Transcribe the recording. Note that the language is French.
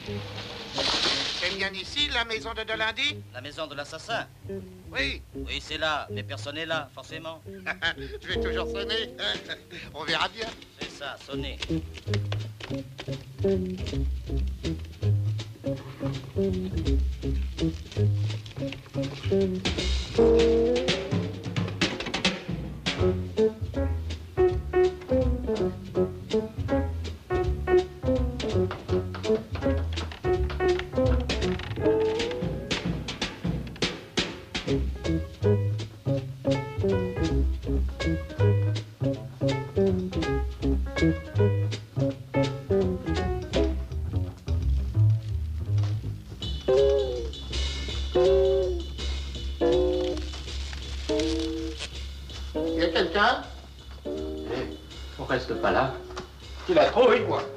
C'est bien ici, la maison de Delindy? La maison de l'assassin? Oui. Oui, c'est là, mais personne n'est là, forcément. Je vais toujours sonner. On verra bien. C'est ça, sonner. Y a quelqu'un? On reste pas là. Tu l'as trouvé, moi.